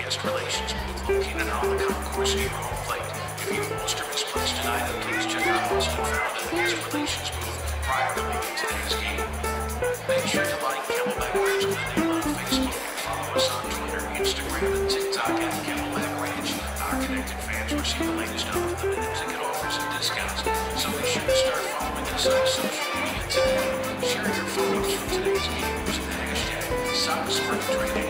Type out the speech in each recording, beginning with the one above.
Guest Relations booth located on the concourse near home plate. If you bolster misplaced an item, please check out what's been found at the Guest Relations booth prior to leaving today's game. Make sure to like Camelback Ranch with a name on Facebook. Follow us on Twitter, Instagram, and TikTok at Camelback Ranch. Our connected fans receive the latest on the minute ticket offers and discounts, so be sure to start following us on social media today. Share your photos from today's game using the hashtag SoxSpringTraining.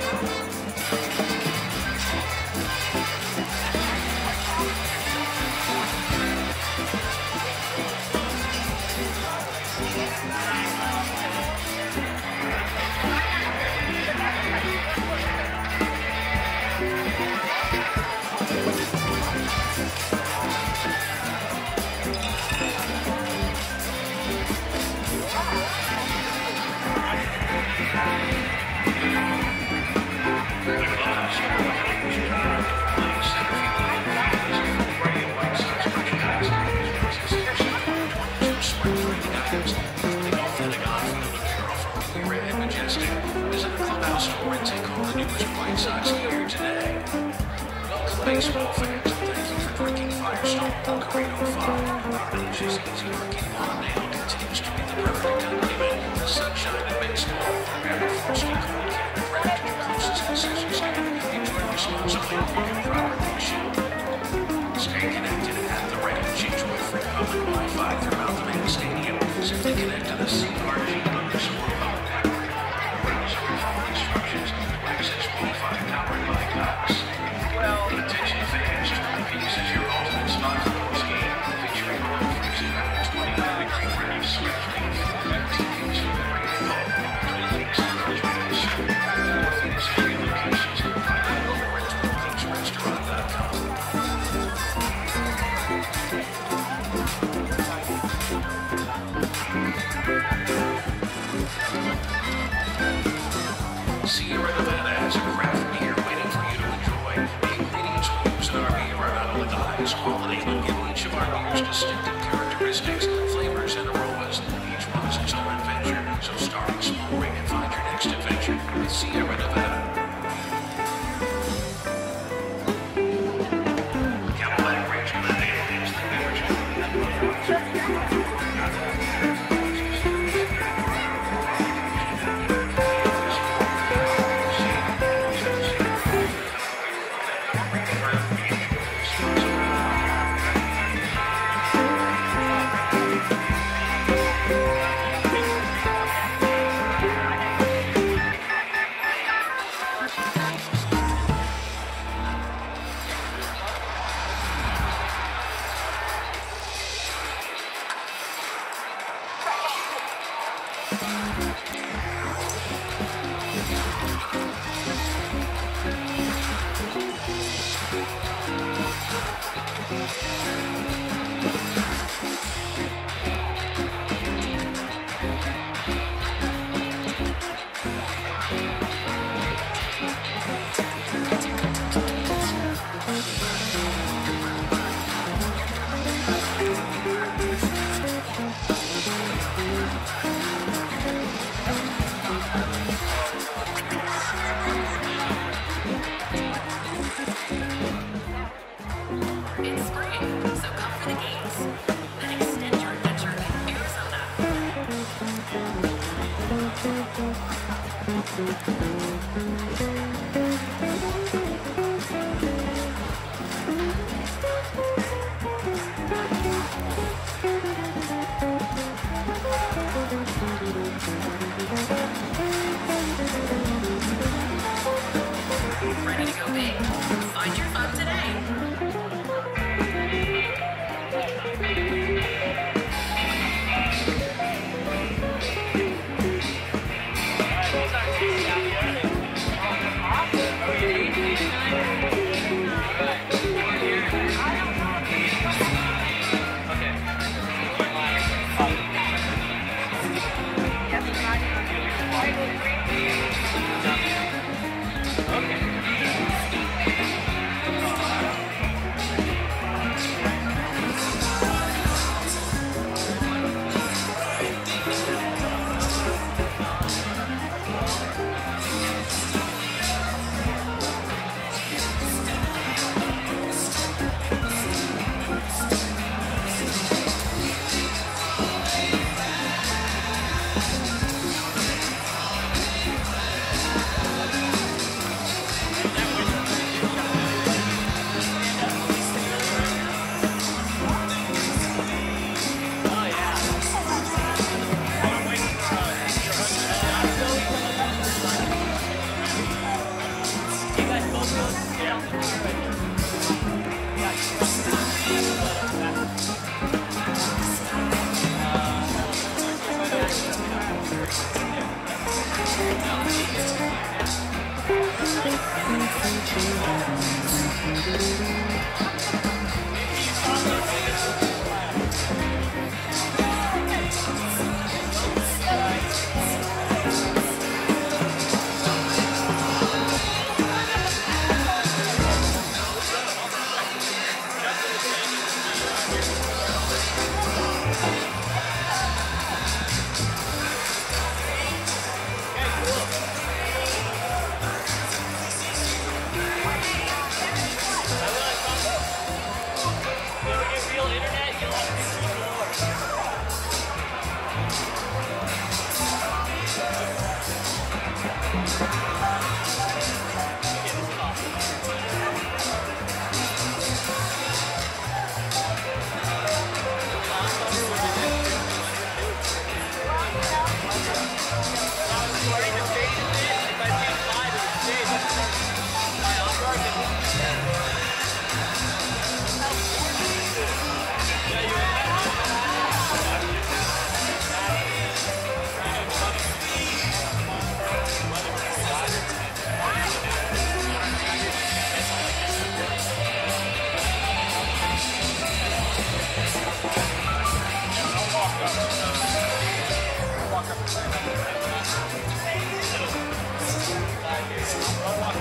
Baseball fans, thank you for drinking Firestone Carino 5. Our delicious easy drinking lemonade continues to be the perfect accompaniment to sunshine and baseball. Grab a frosty cold can of craft at your closest concession stand. Enjoy responsibly and properly issued. Stay connected at the ranch. Enjoy free public Wi-Fi throughout the main stadium. Simply connect to the CRG_public network. Browser and follow instructions to access Wi-Fi powered by Cox. Attention fans, Twin Peaks is your ultimate spot for the game, featuring below freezing 29-degree reefs, sparkling 4 TVs from every angle. Twin Peaks is ready to serve 4 Phoenix area locations. Find out more at TwinPeaksRestaurant.com. Sierra Nevada has a craft beer waiting for you to enjoy. The ingredients we use in our beer are not only the highest quality, but give each of our beers distinctive characteristics, flavors, and aromas. Each one is its own adventure, so start exploring and find your next adventure with Sierra Nevada. Camelback Ranch Lemonade is the beverage company that Ready to go big? Find your fun today. Walk up.